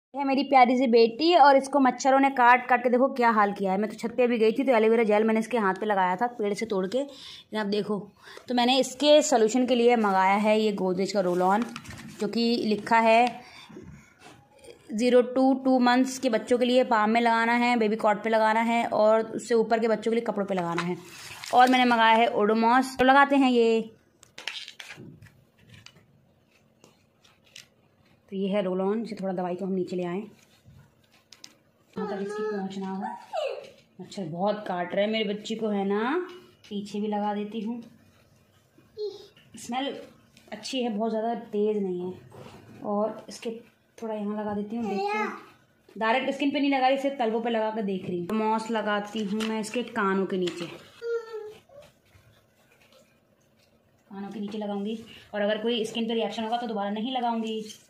है मेरी प्यारी सी बेटी और इसको मच्छरों ने काट काट के देखो क्या हाल किया है। मैं तो छत पे भी गई थी तो एलोवेरा जेल मैंने इसके हाथ पे लगाया था पेड़ से तोड़ के, आप देखो। तो मैंने इसके सोल्यूशन के लिए मंगाया है ये गोदरेज का रोल ऑन, जो कि लिखा है 0 to 2 months के बच्चों के लिए पाम में लगाना है, बेबी कॉट पे लगाना है और उससे ऊपर के बच्चों के लिए कपड़ों पे लगाना है। और मैंने मंगाया है ओडोमॉस, तो लगाते हैं ये। तो ये है रोल ऑन, इसे थोड़ा दवाई को हम नीचे ले आए, यहाँ तक इसकी पहुँचना होगा। मच्छर बहुत काट रहे हैं मेरी बच्ची को, है ना। पीछे भी लगा देती हूँ, स्मेल अच्छी है, बहुत ज़्यादा तेज़ नहीं है। और इसके थोड़ा यहाँ लगा देती हूँ, देखती हूँ। डायरेक्ट स्किन पे नहीं लगा रही, सिर्फ तलवों पे लगा कर देख रही हूँ। मॉस लगाती हूँ मैं इसके कानों के नीचे, कानों के नीचे लगाऊंगी। और अगर कोई स्किन पे रिएक्शन होगा तो दोबारा नहीं लगाऊंगी।